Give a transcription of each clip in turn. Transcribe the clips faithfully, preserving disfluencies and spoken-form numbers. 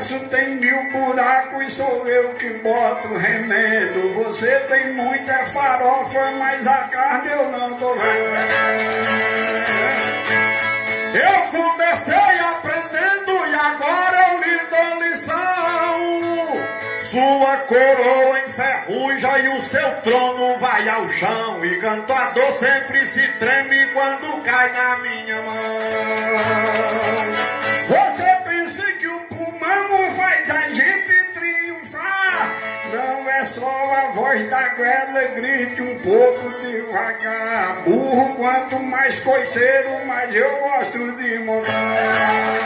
braço tem mil buracos e sou eu que boto remendo. Você tem muita farofa, mas a carne eu não tô vendo. Eu comecei aprendendo e agora eu lhe dou lição. Sua coroa enferruja e o seu trono vai ao chão. E cantador sempre se treme quando cai na minha mão. Você pensa que o pulmão faz a gente triunfar? Não é só a voz da goela, grite um pouco devagar. Burro, quanto mais coiceiro, mais eu gosto de montar.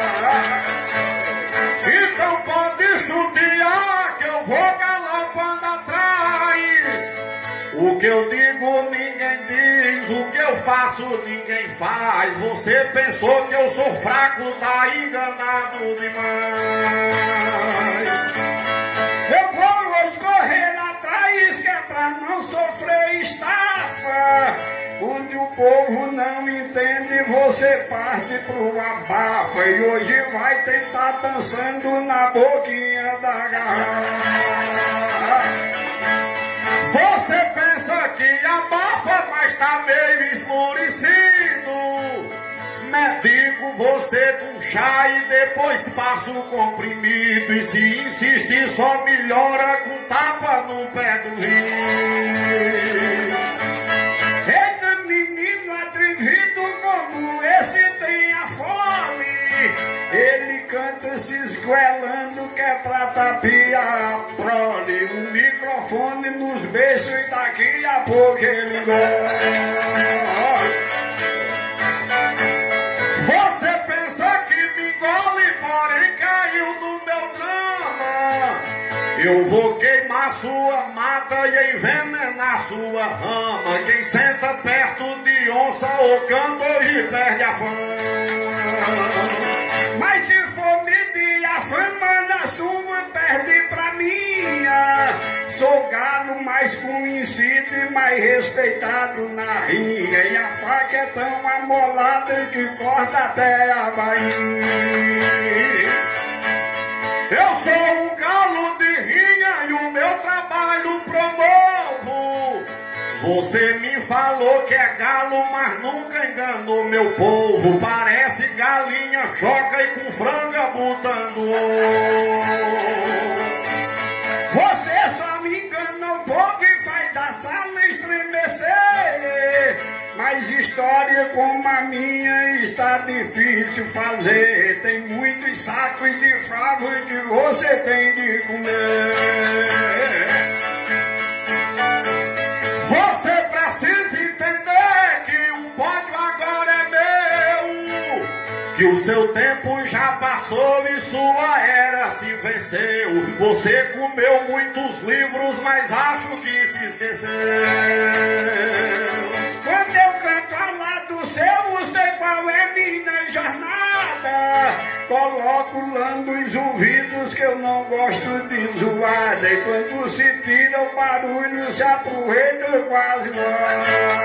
Então pode chutear que eu vou galopando atrás. O que eu digo ninguém diz, o que eu faço ninguém faz. Você pensou que eu sou fraco, tá enganado demais. Eu vou hoje correr atrás que é pra não sofrer estafa. Onde o povo não entende, você parte pro abafa. E hoje vai tentar dançando na boquinha da garrafa. Você pensa que abafa, mas tá meio esmorecido. Medico você com chá e depois passa o comprimido. E se insistir só melhora com tapa no pé do rio. Eita menino atrevido como esse tem a fome. Ele canta se esguelando que é pra tapiar a prole. O microfone nos beijos e daqui a pouco ele gosta. Você pensa que me engole, porém caiu no meu drama. Eu vou queimar sua mata e envenenar sua rama. Quem senta perto de onça ou canta hoje perde a fama. Mas se for medir a fama da sua, perde pra minha. Sou galo mais conhecido e mais respeitado na rinha. E a faca é tão amolada que corta até a Bahia. Eu sou um galo de rinha e o meu trabalho promovo. Você me falou que é galo, mas nunca enganou meu povo. Parece galinha choca e com franga botando ovo. Você só me engana um pouco e faz da sala estremecer. Mas história como a minha está difícil fazer. Tem muitos sacos de favo que você tem de comer. Você precisa entender que o pódio agora é meu. Que o seu tempo já passou e sua era se venceu. Você comeu muitos livros, mas acho que se esqueceu. Quando eu canto ao lado seu, sei qual é minha jornada. Coloco lá nos ouvidos que eu não gosto de zoada. E quando se tira o barulho, se aproveita quase lá.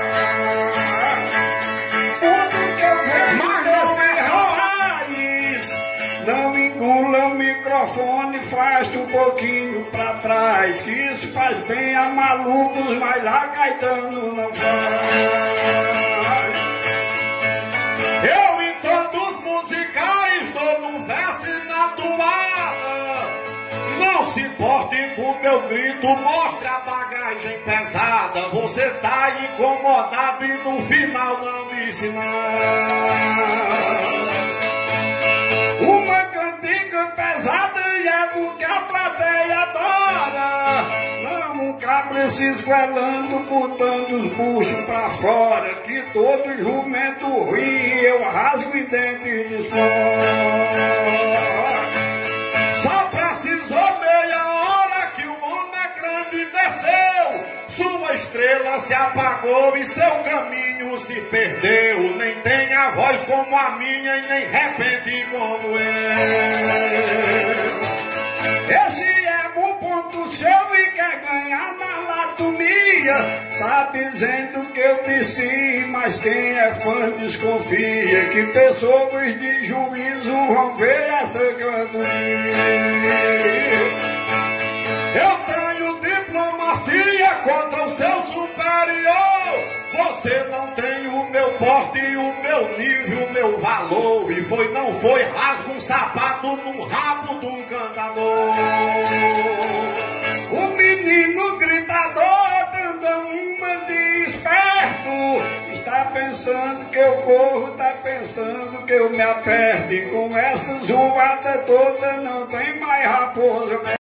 Tudo que eu vejo desse raiz não engula o microfone, faz um pouquinho pra trás. Que isso faz bem a malucos, mas a Caetano não faz. Eu em todos os musicais dou no verso e na toada. Não se importe com meu grito, mostra a bagagem pesada. Você tá incomodado e no final não disse nada. Uma cantiga pesada e é porque a plateia adora. Não um cabra se esguelando, botando os buchos pra fora. Que todo jumento ri, eu rasgo e dente e desfora. Só precisou meia hora que o homem grande desceu. Sua estrela se apagou e seu caminho se perdeu. Nem tem a voz como a minha e nem repente como eu. Esse é o ponto seu e quer ganhar na latomia. dia, tá dizendo que eu disse, mas quem é fã desconfia que pessoas de juízo vão ver essa cantoria. Eu tenho diplomacia contra o seu superior. Você não tem o meu porte, o meu nível, o meu valor. E foi, não foi, rasga um sapato no rabo de um cantador. O menino gritador dando uma de esperto, está pensando que eu corro, está pensando que eu me aperte. Com essas ruadas todas não tem mais raposa.